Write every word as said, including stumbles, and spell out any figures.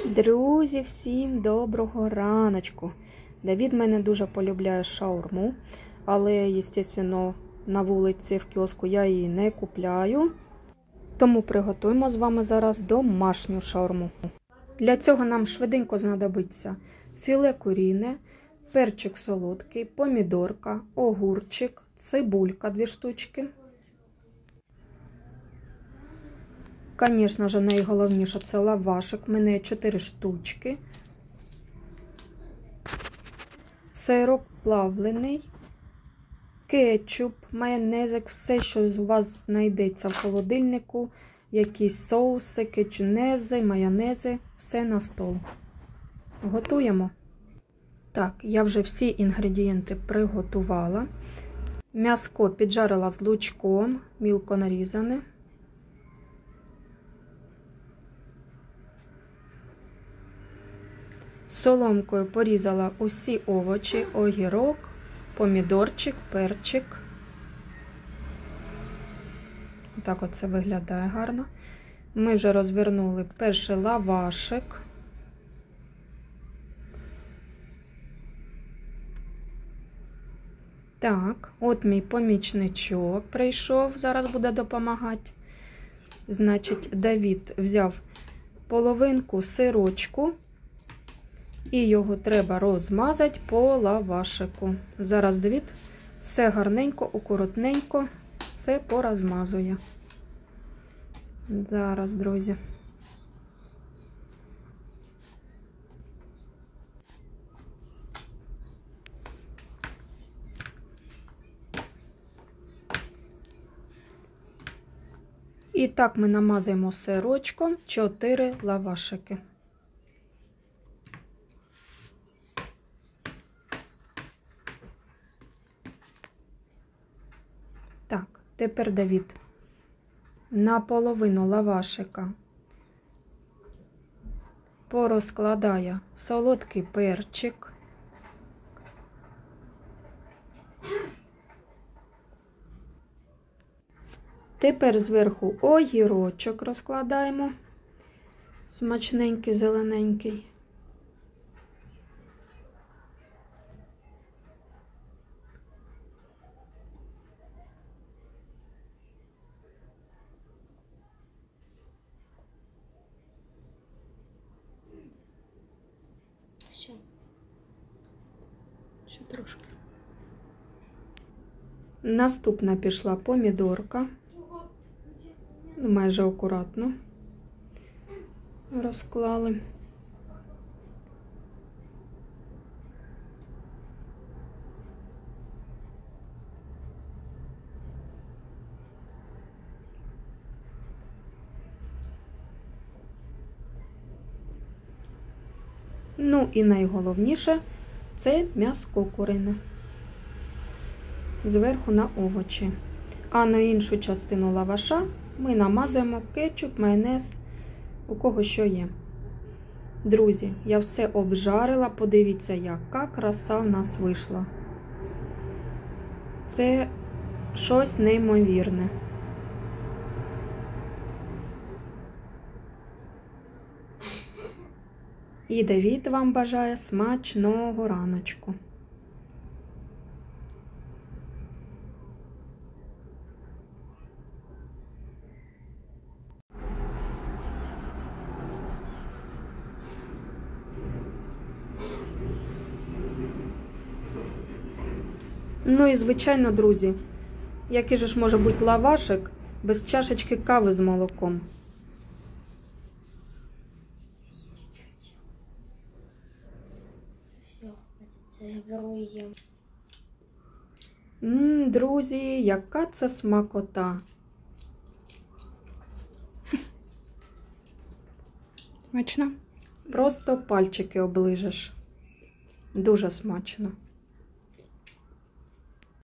Друзі, всім доброго раночку. Давід мене дуже полюбляє шаурму, але, звісно, на вулиці в кіоску я її не купляю. Тому приготуємо з вами зараз домашню шаурму. Для цього нам швиденько знадобиться філе куріне, перчик солодкий, помідорка, огурчик, цибулька дві штучки. Звісно ж, найголовніше це лавашик, в мене чотири штучки. Сирок плавлений, кетчуп, майонезик, все, що у вас знайдеться в холодильнику, якісь соуси, кетчунези, майонези, все на стол. Готуємо. Так, я вже всі інгредієнти приготувала. М'яско піджарила з лучком, мілко нарізане. Соломкою порізала усі овочі, огірок, помідорчик, перчик. Так оце виглядає гарно. Ми вже розвернули перший лавашик. Так, от мій помічничок прийшов, зараз буде допомагати. Значить, Давід взяв половинку сирочку. І його треба розмазати по лавашику. Зараз Давід все гарненько, акуратненько все порозмазує. Зараз, друзі. І так ми намазуємо сирочком чотири лавашики. Так, тепер Давід на половину лавашика порозкладає солодкий перчик. Тепер зверху огірочок розкладаємо, смачненький, зелененький. Ще. Ще трошки. Наступна пішла помідорка. Майже акуратно розклали. Ну і найголовніше – це м'яско курине. Зверху на овочі. А на іншу частину лаваша ми намазуємо кетчуп, майонез, у кого що є. Друзі, я все обжарила, подивіться, яка краса в нас вийшла. Це щось неймовірне. І Давід вам бажає смачного раночку. Ну і звичайно, друзі, який же ж може бути лавашик без чашечки кави з молоком? Це я беру і їм. Ммм, друзі, яка це смакота. Смачно? Просто пальчики оближеш. Дуже смачно.